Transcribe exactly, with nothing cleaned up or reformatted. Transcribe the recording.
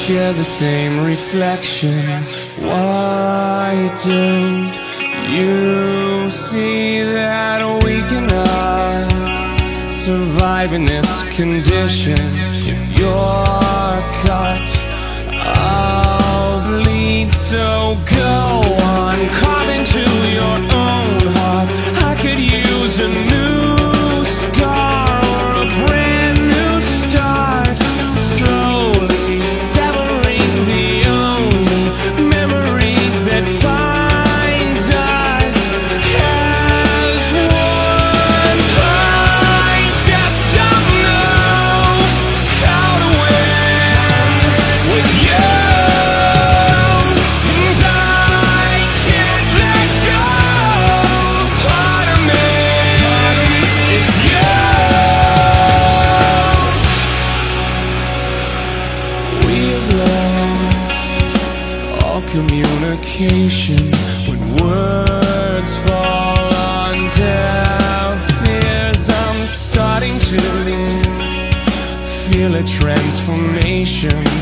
share the same reflection. Why don't you see that we cannot survive in this condition? If you're cut, I'll bleed. So go on, carve into your own heart. I could use a new scar or a brand new start. Slowly severing the only memories that bind us as one. I just don't know how to win with you, and I can't let go. Part of me is you. We have lost all communication when words fall on deaf ears. I'm starting to feel a transformation.